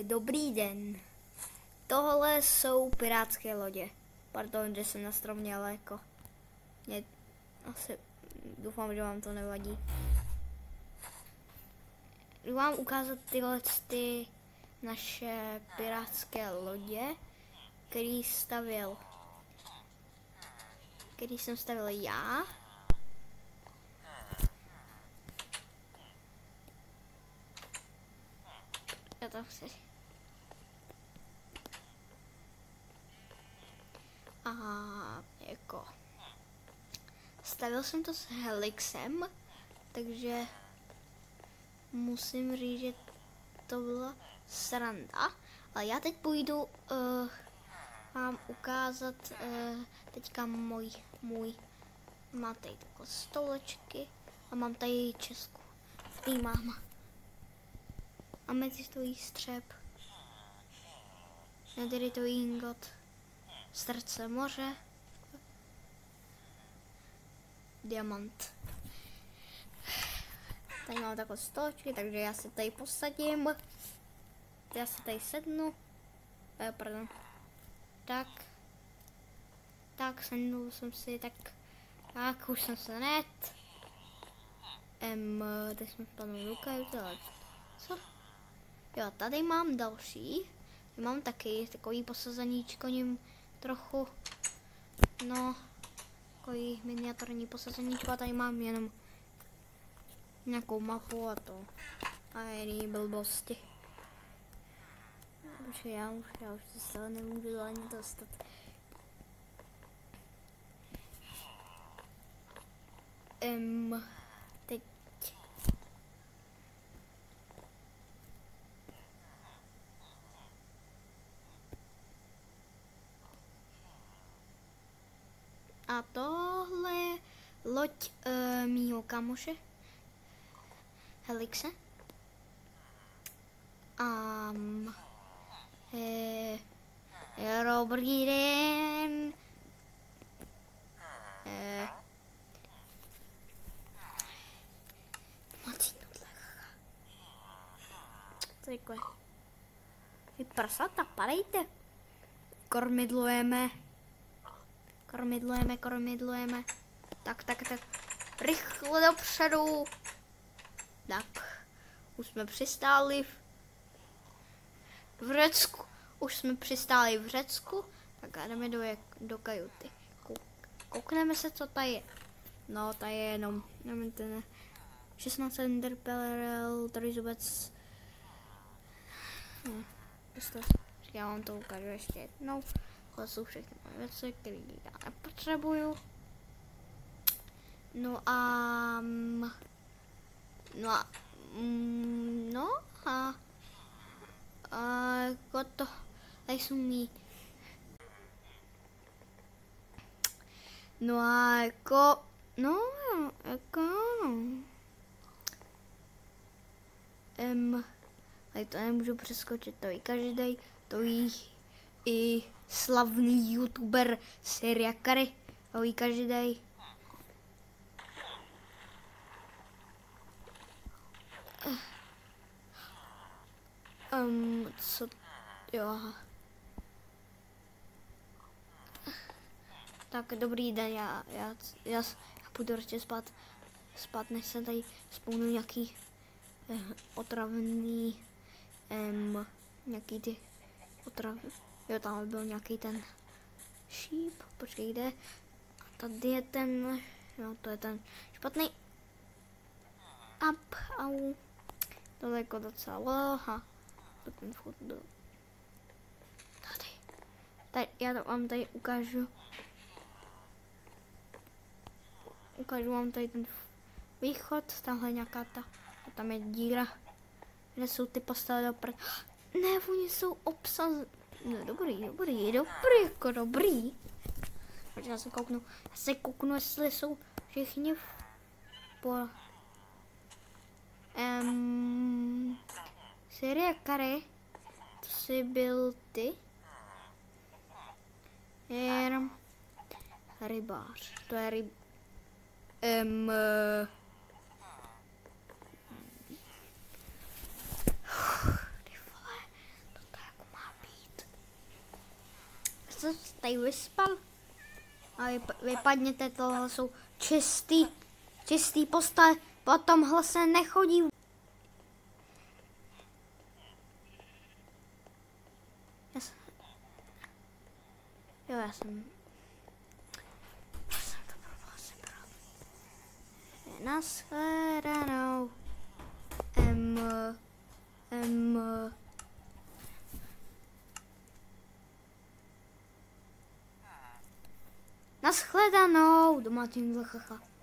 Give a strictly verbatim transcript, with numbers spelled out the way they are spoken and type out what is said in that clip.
Dobrý den. Tohle jsou pirátské lodě. Pardon, že jsem na strom měl jako. Mě, asi, doufám, že vám to nevadí. Jdu vám ukázat tyhle ty naše pirátské lodě, který stavil, který jsem stavil já. Já to chci. A jako stavil jsem to s Helixem, takže musím říct, že to byla sranda. Ale já teď půjdu uh, vám ukázat uh, teďka můj, můj, mám tady takové stolečky a mám tady česku. Tady mám ametistový střep, nederitový ingot, srdce moře, diamant. Tady mám takové stolečky, takže já se tady posadím. Já se tady sednu. Eh, pardon. Tak. Tak, sednul jsem si, tak. Tak, už jsem se net. Em, teď jsme spadli do kajuty, ale co? Jo, tady mám další. Mám taky takový posazeníčko ním trochu. No, takový miniaturní posazeníčko a tady mám jenom nějakou mapu a to. A jiný blbosti. Počkej, já už, já už se stále nemůžu ani dostat. Um, teď. A tohle je loď uh, mýho kamoše Helixe. Um, je, je dobrý den. Je, takhle. Vy prasata, padejte. Kormidlujeme. Kormidlujeme, kormidlujeme. Tak, tak, tak. Rychle dopředu. Tak. Už jsme přistáli v, v Řecku. Už jsme přistáli v Řecku. Tak a jdeme do, do kajuty. Kouk, koukneme se, co tady je. No, tady je jenom ten šestnáct Enderpearl, tady zubec. Hm, já vám to ukážu ještě jednou. Tohle jsou všechny moje věci, které já nepotřebuju. No a... No a... No a... A jako to... Tady jsou mý... No a jako... No, jako... Um, tady to nemůžu přeskočit, to ví každý, to ví i slavný youtuber Seriakary, to ví každý. Um, co, jo. Tak dobrý den, já, já, já, já půjdu ještě spát, spát, než se tady spomenu nějaký eh, otravný, um, nějaký ty otravný, jo, tam byl nějaký ten šíp, počkej, kde, a tady je ten, jo, to je ten špatný, up, au, to je jako docela loha, ten vchod do, tady, tady, já to vám tady ukážu, ukážu vám tady ten východ, tamhle nějaká ta, a tam je díra, kde jsou ty postavy dopřed. Ne, oni jsou obsazení. No dobrý, dobrý, dobrý, jako dobrý. Protože já se kouknu, já se kouknu, jestli jsou všichni v po... Um, Seriakary, to jsi byl ty? Jenom rybář, to je ryb... Um, tady vyspal. A vyp- vypadněte, tohle jsou čistý, čistý postele, po tomhle se nechodí. Já jsem, jo, já jsem, já jsem to blbá sebral. Nashledanou. M, M, Nashledanou, domácí chacha.